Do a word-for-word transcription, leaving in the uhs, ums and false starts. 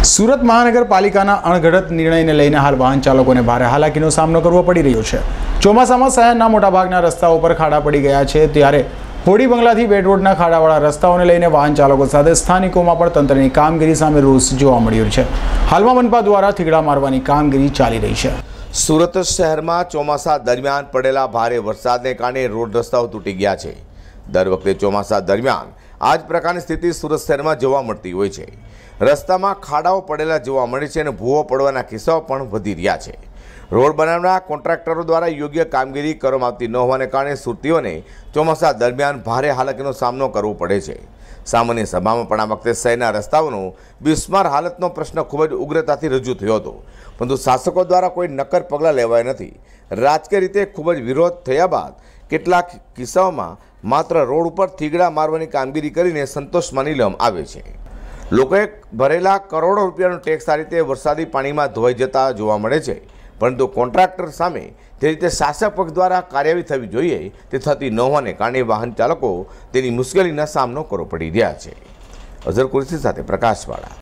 સુરત મહાનગરપાલિકાના અણઘડત નિર્ણયને લઈને હાલ વાહન ચાલકોને ભારે હાલાકીનો સામનો કરવો પડી રહ્યો છે। ચોમાસામાં શહેરના મોટાભાગના રસ્તાઓ પર ખાડા પડી ગયા છે, ત્યારે હોડી બંગલાથી બેટ રોડના ખાડાવાળા રસ્તાઓને લઈને વાહન ચાલકો સાથે સ્થાનિકોમાં પણ તંત્રની કામગીરી સામે રોષ જોવા મળ્યો છે। હાલમાં મનપા દ્વારા થીગડા મારવાની કામગીરી ચાલી રહી છે। સુરત શહેરમાં ચોમાસા દરમિયાન પડેલા ભારે વરસાદને કારણે રોડ રસ્તાઓ તૂટી ગયા છે। દર વખતે ચોમાસા દરમિયાન આ જ પ્રકારની સ્થિતિ સુરત શહેરમાં જોવા મળતી હોય છે। રસ્તામાં ખાડાઓ પડેલા જોવા મળે છે અને ભૂવો પડવાના કિસ્સાઓ પણ વધી રહ્યા છે। રોડ બનાવનાર કોન્ટ્રાક્ટરો દ્વારા યોગ્ય કામગીરી કરવામાં આવતી ન હોવાને કારણે સુરતીઓને ચોમાસા દરમિયાન ભારે હાલાકીનો સામનો કરવો પડે છે। સામાન્ય સભામાં પણ આ વખતે શહેરના રસ્તાઓનો બિસ્માર હાલતનો પ્રશ્ન ખૂબ જ ઉગ્રતાથી રજૂ થયો હતો, પરંતુ શાસકો દ્વારા કોઈ નક્કર પગલાં લેવાયા નથી। રાજકીય રીતે ખૂબ જ વિરોધ થયા બાદ કેટલાક કિસ્સાઓમાં માત્ર રોડ ઉપર થીગડા મારવાની કામગીરી કરીને સંતોષ માની લેવામાં આવે છે। લોકોએ ભરેલા કરોડો રૂપિયાનો ટેક્સ આ રીતે વરસાદી પાણીમાં ધોવાઈ જતા જોવા મળે છે, પરંતુ કોન્ટ્રાક્ટર સામે તે રીતે શાસક પક્ષ દ્વારા કાર્યવાહી થવી જોઈએ તે થતી ન હોવાને કારણે વાહન ચાલકો તેની મુશ્કેલીનો સામનો કરવો પડી રહ્યા છે। અઝર કુરેશી સાથે પ્રકાશવાળા।